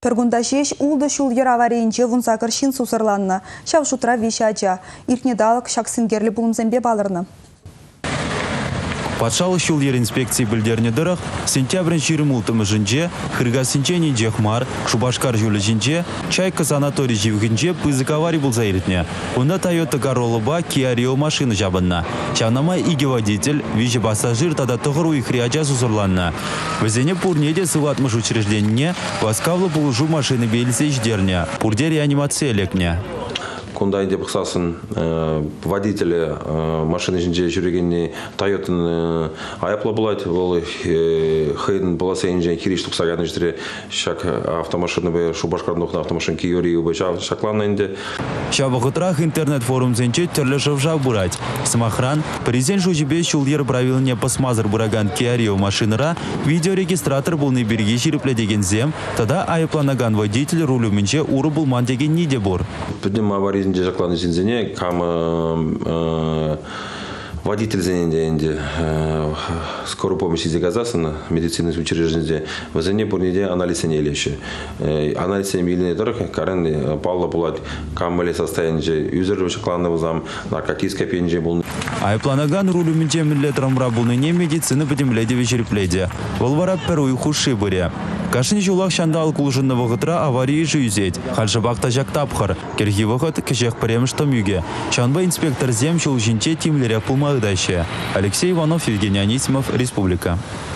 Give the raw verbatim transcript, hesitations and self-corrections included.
Пергунда жеш улды шул ер аварийінже вунзакыр шин сусырланны. Шав шутра вишача. Иркнедалық шаксингерлі бұлымзембе балырны. Патшалы шул ер инспекции білдеріне дырық, сентябрін жирым ұлтымы жынже, Хыргасынче ненде хмар, Шубашкар жөлі жынже, Чайка санаторий живгінже пызык аварий бұл заиритне. Онда Toyota Corolla ба Kia Rio машины жабынна. Чавнамай иге водитель, вижі пассажир тада тұғыру ихрияча сусырланна. Візене пурнеде сыватмыш учрежденіне, васкавлы бұлыжу машины белісе ждерне, пурде реанимация лекне. Кундай деп қысасын водителі машины жинже жүрегенне Toyota'ны аяпла болады. Ол хейден боласайын жен кириш тұқсағаны жүре шак автомашины бе Шубашкардың автомашин Kia бе шакланнайынде. Шабықытрах интернет-форум зенче түрлі жывжав бұрать. Самахран, президент жужебе шулдер правилне посмазыр бұраган Kia Rio машиныра видеорегистратор бұлны берге жиріпле деген зем, тада аяпланаган водитель рулю менче уры бұлман деген неде бұр. Инде закланы зензене, кам водитель зененде скорую помощь из газасына медицинских учреждений в зене бурниде анализ сенелещи. Анализ сенелищи дорог, карен Павла Пулат, камбале состояние юзер закланы зам наркотическое пенже был. Айпланаган рулю менче миллетром рабулыне медицины подемледе вечерпледе. Волвара перуй хуши буре. Кашын жулақ шандал кулжынны вағытра аварии жүйзет. Халшыбақта жак тапқыр. Керхи вағыт кешек піреміштім юге. Чанба инспектор зем жыл жинче тимлерек пулмағыдайшы. Алексей Иванов, Евгений Анисимов, Республика.